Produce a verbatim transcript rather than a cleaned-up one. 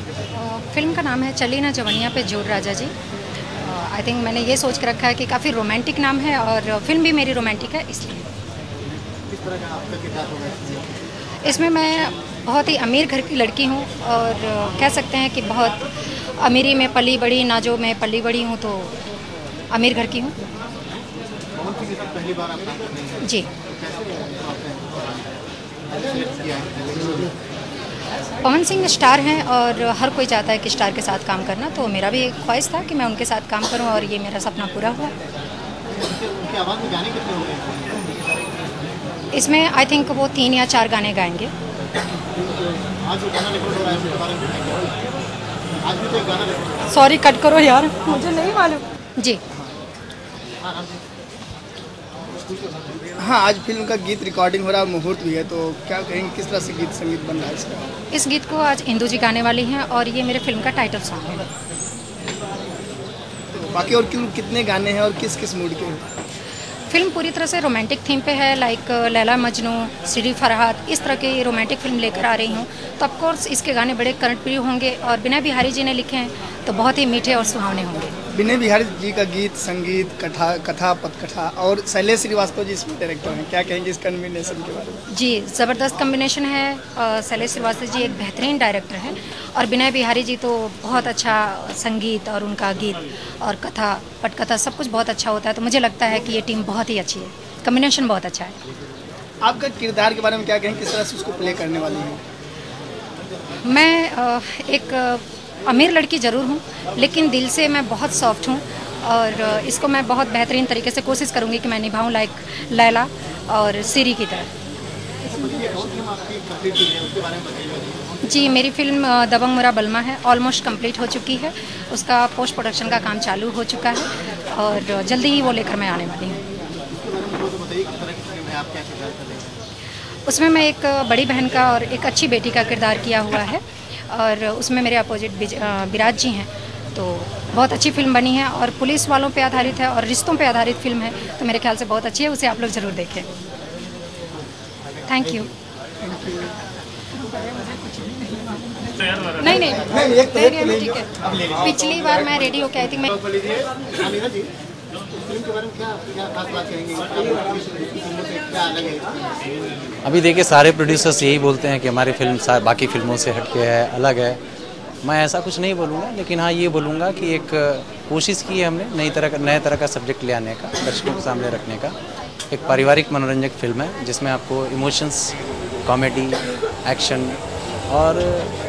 Film का नाम है चली ना जवनिया पे जोर राजा जी। आई थिंक मैंने ये सोच के रखा है कि काफ़ी रोमांटिक नाम है और फिल्म भी मेरी रोमांटिक है, इसलिए। किस तरह का आपका किरदार होगा इसमें? इसमें मैं बहुत ही अमीर घर की लड़की हूँ और कह सकते हैं कि बहुत अमीरी में पली बड़ी, ना जो मैं पली बड़ी हूँ तो अमीर घर की हूँ। पवन सिंह के साथ पहली बार आप काम कर रही हैं। जी। तो कैसे आपने किया है? पवन सिंह स्टार हैं और हर कोई चाहता है कि स्टार के साथ काम करना, तो मेरा भी एक ख्वाहिश था कि मैं उनके साथ काम करूं और ये मेरा सपना पूरा हुआ। उनकी आवाज़ में गाने कितने हो गए? इसमें आई थिंक वो तीन या चार गाने गाएंगे। आज जो गाना रिकॉर्ड हो रहा है उसके बारे में बताएंगे। आज भी तो एक गाना रिकॉर्ड। सॉरी कट करो यार, मुझे नहीं मालूम। जी हाँ हाँ हाँ, आज फिल्म का गीत रिकॉर्डिंग हो रहा है, मुहूर्त भी है, तो क्या कहेंगे किस तरह से गीत संगीत बन रहा है इसका? इस गीत को आज इंदू जी गाने वाली हैं और ये मेरे फिल्म का टाइटल सॉन्ग है। तो बाकी और क्यों कितने गाने हैं और किस किस मूड के हैं? फिल्म पूरी तरह से रोमांटिक थीम पे है, लाइक लैला मजनू, श्री फरहाद, इस तरह की रोमांटिक फिल्म लेकर आ रही हूँ। तो ऑफकोर्स इसके गाने बड़े करंट प्रिय होंगे और विनय बिहारी जी ने लिखे हैं तो बहुत ही मीठे और सुहावने होंगे। विनय बिहारी जी का गीत संगीत कथा कथा पथकथा और शैलेश श्रीवास्तव जी इसमें डायरेक्टर हैं, क्या कहेंगे इस कॉम्बिनेशन के बारे में? जी ज़बरदस्त कॉम्बिनेशन है। शैलेश श्रीवास्तव जी एक बेहतरीन डायरेक्टर हैं और विनय बिहारी जी तो बहुत अच्छा संगीत और उनका गीत और कथा पटकथा सब कुछ बहुत अच्छा होता है, तो मुझे लगता है कि ये टीम बहुत ही अच्छी है, कॉम्बिनेशन बहुत अच्छा है। आपका किरदार के बारे में क्या कहेंगे, किस तरह से उसको प्ले करने वाली हैं? मैं अ, एक अ, अमीर लड़की ज़रूर हूँ, लेकिन दिल से मैं बहुत सॉफ्ट हूँ और अ, इसको मैं बहुत बेहतरीन तरीके से कोशिश करूँगी कि मैं निभाऊँ लाइक लैला और सीरी की तरह। जी मेरी फिल्म अ, दबंग मुरा बलमा है, ऑलमोस्ट कंप्लीट हो चुकी है। उसका पोस्ट प्रोडक्शन का काम चालू हो चुका है और जल्दी ही वो लेकर मैं आने वाली हूँ। उसमें मैं एक बड़ी बहन का और एक अच्छी बेटी का किरदार किया हुआ है और उसमें मेरे अपोजिट विराज जी हैं, तो बहुत अच्छी फिल्म बनी है और पुलिस वालों पे आधारित है और रिश्तों पे आधारित फिल्म है, तो मेरे ख्याल से बहुत अच्छी है, उसे आप लोग ज़रूर देखें। Thank you. नहीं नहीं नहीं नहीं ठीक है। पिछली बार मैं रेडी होके आई थी। मैं फिल्म के बारे में क्या क्या खास बात कहेंगे? क्या अलग है? अभी देखिए सारे प्रोड्यूसर्स यही बोलते हैं कि हमारी फिल्म बाकी फिल्मों से हटके है, अलग है। मैं ऐसा कुछ नहीं बोलूँगा, लेकिन हाँ ये बोलूँगा कि एक कोशिश की है हमने नई तरह का नए तरह का सब्जेक्ट ले आने का, दर्शकों के सामने रखने का। एक पारिवारिक मनोरंजक फिल्म है जिसमें आपको इमोशंस, कॉमेडी, एक्शन और